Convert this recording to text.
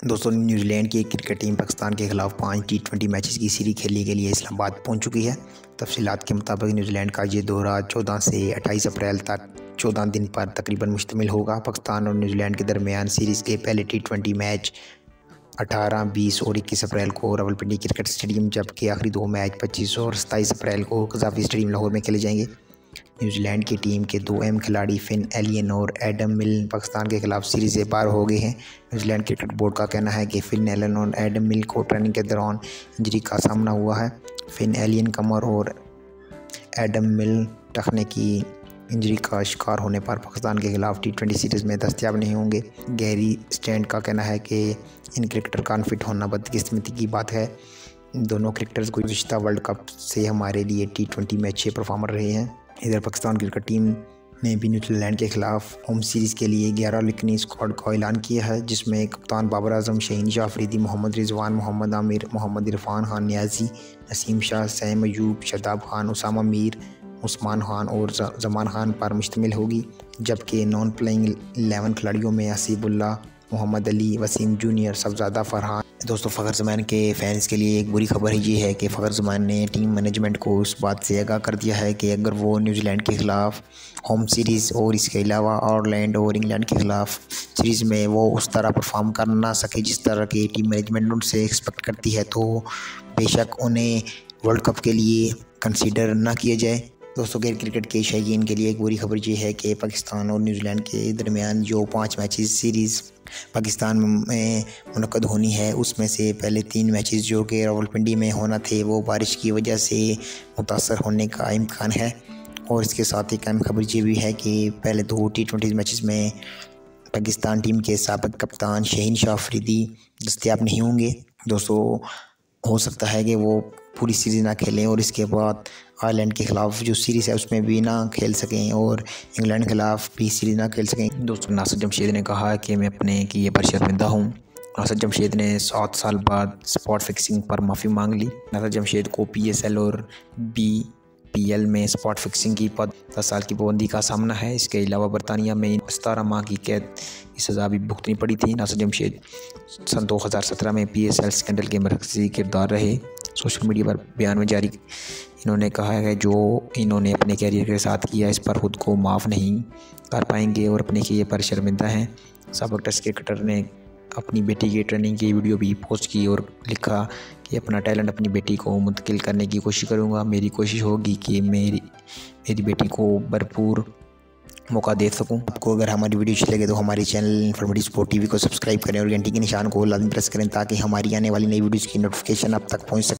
दोस्तों न्यूजीलैंड की cricket team Pakistan के खिलाफ 5 T20 मैचेस की सीरीज खेलने के लिए इस्लामाबाद पहुंच चुकी है। तफसीलात के मुताबिक न्यूजीलैंड का ये दौरा 14 से 28 अप्रैल तक 14 दिन पर तकरीबन मुश्तमिल होगा। पाकिस्तान और न्यूजीलैंड के दरमियान सीरीज़ के पहले T20 मैच 18, 20 और 21 अप्रैल को रावलपिंडी क्रिकेट स्टेडियम, जबकि आखिरी दो मैच 25 और 27 अप्रैल को कज़ाफ़ी स्टेडियम लाहौर में खेले जाएंगे। न्यूजीलैंड की टीम के दो अहम खिलाड़ी फिन एलियन और एडम मिल पाकिस्तान के खिलाफ सीरीज से बाहर हो गए हैं। न्यूजीलैंड क्रिकेट बोर्ड का कहना है कि फिन एलियन और एडम मिल को ट्रेनिंग के दौरान इंजरी का सामना हुआ है। फिन एलियन कमर और एडम मिल टखने की इंजरी का शिकार होने पर पाकिस्तान के खिलाफ T20 सीरीज़ में दस्तयाब नहीं होंगे। गैरी स्टैंड का कहना है कि इन क्रिकेटर का अनफिट होना बदकिस्मती की बात है। दोनों क्रिकेटर्स गुज़िश्ता वर्ल्ड कप से हमारे लिए T20 में अच्छे परफॉर्मर रहे हैं। इधर पाकिस्तान क्रिकेट टीम ने भी न्यूजीलैंड के खिलाफ होम सीरीज़ के लिए 11 रुकनी स्क्वाड का ऐलान किया है, जिसमें कप्तान बाबर आजम, शहीन शाह अफरीदी, मोहम्मद रिजवान, मोहम्मद आमिर, मोहम्मद इरफान खान नियाजी, नसीम शाह, सैम अयूब, शादाब खान, उसामा मीर, उस्मान खान और जमान खान पर मुश्तमिल होगी। जबकि नॉन प्लेइंग 11 खिलाड़ियों में हसीबुल्लाह, मोहम्मद अली, वसीम जूनियर, सफजादा, फरहान। दोस्तों फ़खर ज़मान के फैंस के लिए एक बुरी खबर ये है कि फ़खर ज़मान ने टीम मैनेजमेंट को उस बात से आगाह कर दिया है कि अगर वो न्यूजीलैंड के ख़िलाफ़ होम सीरीज़ और इसके अलावा आयरलैंड और इंग्लैंड के ख़िलाफ़ सीरीज़ में वो उस तरह परफॉर्म कर ना सके जिस तरह की टीम मैनेजमेंट उनसे एक्सपेक्ट करती है, तो बेशक उन्हें वर्ल्ड कप के लिए कंसीडर ना किया जाए। दोस्तों गैर क्रिकेट के शौकीन के लिए एक बुरी खबर ये है कि पाकिस्तान और न्यूजीलैंड के दरमियान जो 5 मैचेस सीरीज़ पाकिस्तान में मुनक़द होनी है, उसमें से पहले 3 मैचेस जो कि रावलपिंडी में होना थे वो बारिश की वजह से मुतासर होने का इम्कान है। और इसके साथ एक अहम खबर ये भी है कि पहले 2 T20 मैचेस में पाकिस्तान टीम के साबिक़ कप्तान शहीन शाह अफरीदी दस्तयाब नहीं होंगे। दोस्तों हो सकता है कि वो पूरी सीरीज़ ना खेलें और इसके बाद आयरलैंड के ख़िलाफ़ जो सीरीज़ है उसमें भी ना खेल सकें और इंग्लैंड के ख़िलाफ़ भी सीरीज़ ना खेल सकें। दोस्तों नासिर जमशेद ने कहा कि मैं अपने किए पर शर्मिंदा हूँ। नासिर जमशेद ने 7 साल बाद स्पॉट फिक्सिंग पर माफ़ी मांग ली। नासिर जमशेद को PSL और BPL में स्पॉट फिक्सिंग की 10 साल की पाबंदी का सामना है। इसके अलावा बरतानिया में 17 माह की कैद की सज़ा भी भुगतनी पड़ी थी। नासिर जमशेद सन 2017 में PSL स्कैंडल के मरकज़ी किरदार रहे। सोशल मीडिया पर बयान में जारी इन्होंने कहा है जो इन्होंने अपने कैरियर के साथ किया इस पर ख़ुद को माफ़ नहीं कर पाएंगे और अपने किए पर शर्मिंदा हैं। साबिक़ टेस्ट क्रिकेटर ने अपनी बेटी की ट्रेनिंग की वीडियो भी पोस्ट की और लिखा कि अपना टैलेंट अपनी बेटी को मुंतकिल करने की कोशिश करूँगा। मेरी कोशिश होगी कि मेरी बेटी को भरपूर मौका दे सकूं। आपको अगर हमारी वीडियो अच्छी लगे तो हमारे चैनल इन्फॉर्मेटिव स्पोर्ट TV को सब्सक्राइब करें और घंटी के निशान को लाजमी प्रेस करें ताकि हमारी आने वाली नई वीडियोज़ की नोटिफिकेशन आप तक पहुंच सके।